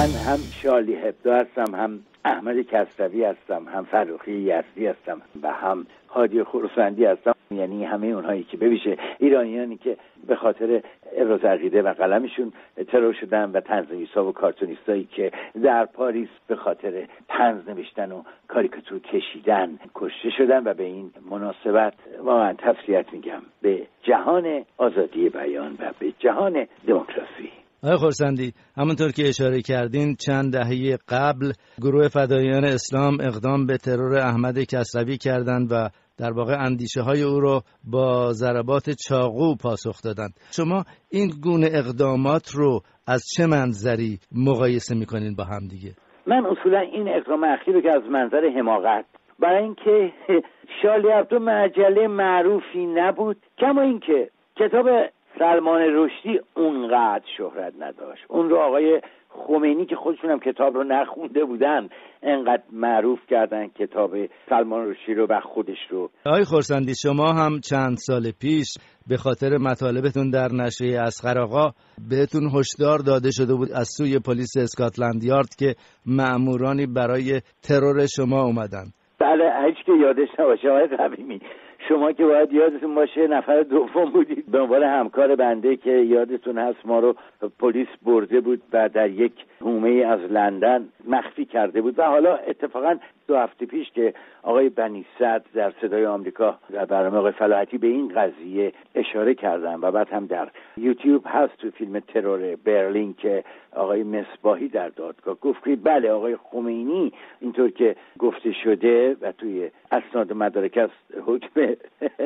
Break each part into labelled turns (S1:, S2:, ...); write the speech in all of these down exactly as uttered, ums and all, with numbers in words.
S1: من هم شارلی هبدو هستم، هم احمد کسروی هستم، هم فرخی یزدی هستم و هم هادی خراسندی هستم. یعنی همه اونهایی که ببیشه ایرانیانی که به خاطر ابراز عقیده و قلمشون ترور شدن و طنزنویسا و کارتونیستایی که در پاریس به خاطر طنز نوشتن و کاریکاتور کشیدن کشته شدن و به این مناسبت واقعا تسلیت میگم به جهان آزادی بیان و به جهان دموکراسی.
S2: آقای خراسندی، همونطور که اشاره کردین چند دهه قبل گروه فداییان اسلام اقدام به ترور احمد کسروی کردند و در واقع اندیشه های او رو با ضربات چاقو پاسخ دادند. شما این گونه اقدامات رو از چه منظری مقایسه میکنین با هم دیگه؟
S1: من اصولا این اقدام اخیر رو که از منظر حماقت، برای اینکه شارلی هبدو مجله معروفی نبود، کما اینکه کتاب سلمان رشدی اونقدر شهرت نداشت. اون رو آقای خمینی که خودشون هم کتاب رو نخونده بودن انقدر معروف کردن کتاب سلمان رشدی رو و خودش رو.
S2: آقای خراسندی، شما هم چند سال پیش به خاطر مطالبتون در نشریه اصغر آقا بهتون هشدار داده شده بود از سوی پلیس اسکاتلند یارد که مأمورانی برای ترور شما اومدن.
S1: بله، هیچ که یادش نباشه آقای قویمی، شما که باید یادتون باشه نفر دوم بودید به عنوان همکار بنده که یادتون هست ما رو پلیس برده بود و در یک حومه از لندن مخفی کرده بود. و حالا اتفاقا دو هفته پیش که آقای بنی صدر در صدای آمریکا در برنامه آقای فلاحتی به این قضیه اشاره کردن و بعد هم در یوتیوب هست تو فیلم ترور برلین که آقای مصباحی در دادگاه گفت که بله آقای خمینی اینطور که گفته شده و توی اسناد مدارک است حکم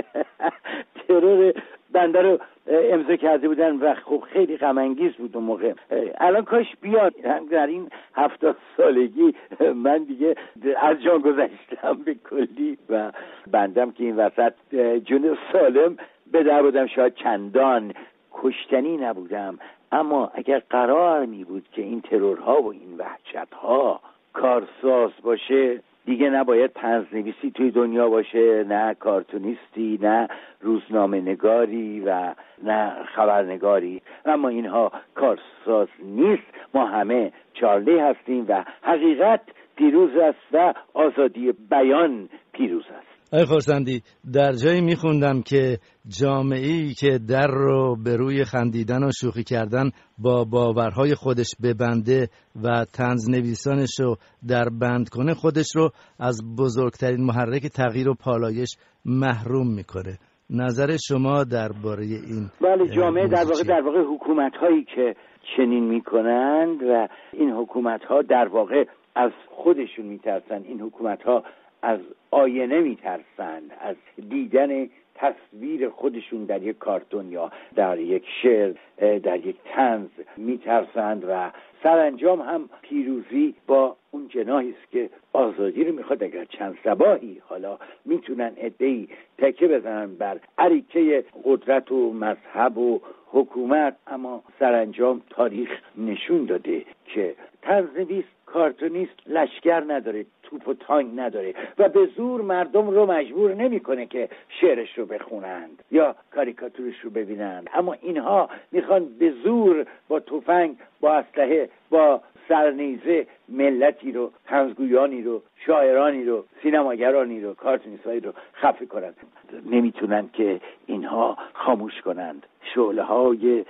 S1: ترور بنده رو امضا کرده بودن و خب خیلی غم انگیز بود اون موقع. الان کاش بیاد. در این هفتاد سالگی من دیگه از جان گذشتم به کلی و بندم که این وسط جون سالم به در بودم، شاید چندان کشتنی نبودم، اما اگر قرار می بود که این ترورها و این وحشتها کارساز باشه دیگه نباید طنزنویسی توی دنیا باشه، نه کارتونیستی، نه روزنامه نگاری و نه خبرنگاری. اما اینها کارساز نیست. ما همه چارلی هستیم و حقیقت پیروز است و آزادی بیان پیروز است.
S2: آقای خراسندی، در جایی میخوندم که جامعه‌ای که در رو به روی خندیدن و شوخی کردن با باورهای خودش ببنده و طنزنویسانش رو در بند کنه خودش رو از بزرگترین محرک تغییر و پالایش محروم میکنه. نظر شما درباره این؟
S1: بله، جامعه در واقع در واقع حکومت‌هایی که چنین میکنند و این حکومت‌ها در واقع از خودشون میترسن. این حکومت‌ها از آینه میترسند، از دیدن تصویر خودشون در یک کارتون یا در یک شعر، در یک طنز میترسند و سرانجام هم پیروزی با اون جناحی است که آزادی رو میخواد. اگر چند صباحی حالا میتونن عده‌ای تکه بزنن بر اریکه قدرت و مذهب و حکومت، اما سرانجام تاریخ نشون داده که طنزنویس، کارتونیست لشکر نداره، توپ و تانک نداره و به زور مردم رو مجبور نمیکنه که شعرش رو بخونند یا کاریکاتورش رو ببینند. اما اینها میخوان به زور با تفنگ، با اسلحه، با سرنیزه ملتی رو، طنزگویانی رو، شاعرانی رو، سینماگرانی رو، کارتونیستایی رو خفه کنند. نمیتونن که اینها خاموش کنند شعله‌های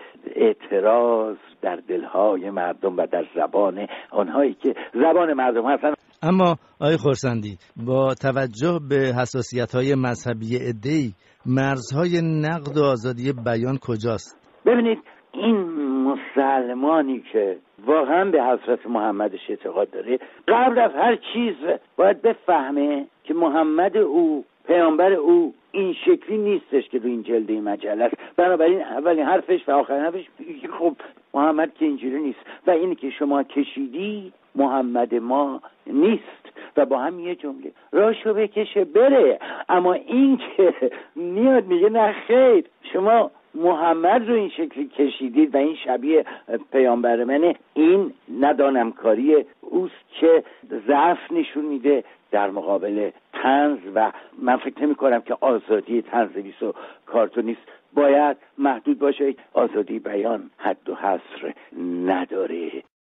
S1: اعتراض در دلهای مردم و در زبان آنهایی که زبان مردم هستن.
S2: اما آقای خراسندی، با توجه به حساسیت‌های مذهبی عده‌ای مرزهای نقد و آزادی بیان کجاست؟
S1: ببینید، این مسلمانی که واقعا به حضرت محمدش اعتقاد داره قبل از هر چیز باید بفهمه که محمد او، پیامبر او این شکلی نیستش که رو این جلده مجله است. بنابراین اولین حرفش و آخرین حرفش خب محمد که اینجوری نیست و اینی که شما کشیدی محمد ما نیست و با هم یه جمله راشو بکشه بره. اما این که میاد میگه نه خیر، شما محمد رو این شکلی کشیدید و این شبیه پیامبر منه، این ندانمکاری اوست که ضعف نشون میده در مقابل طنز. و من فکر نمی کنم که آزادی طنزنویس و کارتونیست باید محدود باشه. آزادی بیان حد و حصر نداره.